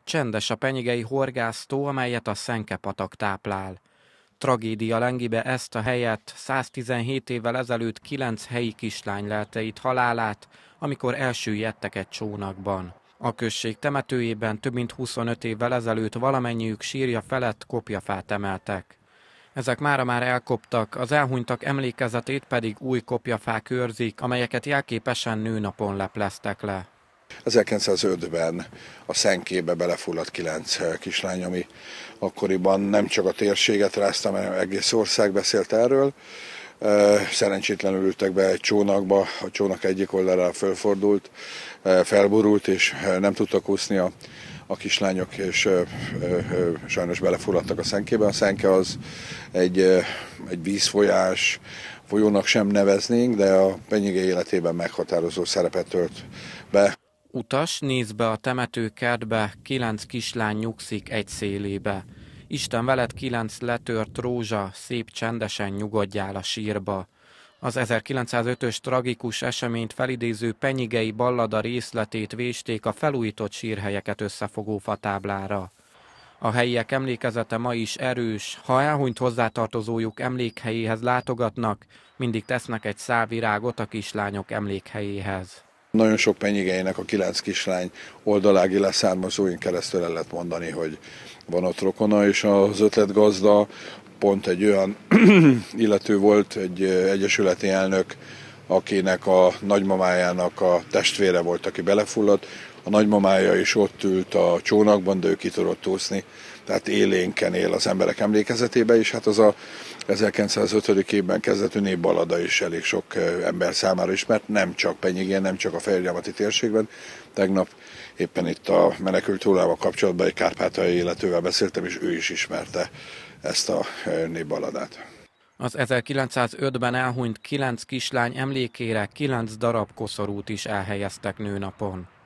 Csendes a penyigei horgásztó, amelyet a Szenke-patak táplál. Tragédia lengibe ezt a helyet, 117 évvel ezelőtt 9 helyi kislány lelte itt halálát, amikor elsüllyedtek egy csónakban. A község temetőjében több mint 25 évvel ezelőtt valamennyiük sírja felett kopjafát emeltek. Ezek mára már elkoptak, az elhunytak emlékezetét pedig új kopjafák őrzik, amelyeket jelképesen nőnapon lepleztek le. 1905-ben a Szenkébe belefulladt 9 kislány, ami akkoriban nem csak a térséget rázta, hanem egész ország beszélt erről. Szerencsétlenül ültek be egy csónakba, a csónak egyik oldalára fölfordult, felborult, és nem tudtak úszni a kislányok, és sajnos belefulladtak a Szenkébe. A Szenke az egy vízfolyás, folyónak sem neveznénk, de a penyige életében meghatározó szerepet tölt be. Utas, nézd be a temetőkertbe, 9 kislány nyugszik egy szélébe. Isten veled 9 letört rózsa, szép csendesen nyugodjál a sírba. Az 1905-ös tragikus eseményt felidéző penyigei ballada részletét vésték a felújított sírhelyeket összefogó fatáblára. A helyiek emlékezete ma is erős, ha elhunyt hozzátartozójuk emlékhelyéhez látogatnak, mindig tesznek egy szál virágot a kislányok emlékhelyéhez. Nagyon sok penyigeinek a 9 kislány oldalági leszármazóin keresztül el lehet mondani, hogy van ott rokona, és az ötletgazda pont egy olyan illető volt, egy egyesületi elnök, akinek a nagymamájának a testvére volt, aki belefulladt. A nagymamája is ott ült a csónakban, de ő ki tudott úszni, tehát élénken él az emberek emlékezetébe, és hát az a 1905. évben kezdetű népballada is elég sok ember számára ismert, nem csak Penyigén, nem csak a Fehérgyarmati térségben. Tegnap éppen itt a menekült hullával kapcsolatban egy kárpátaljai illetővel beszéltem, és ő is ismerte ezt a népballadát. Az 1905-ben elhunyt 9 kislány emlékére 9 darab koszorút is elhelyeztek nőnapon.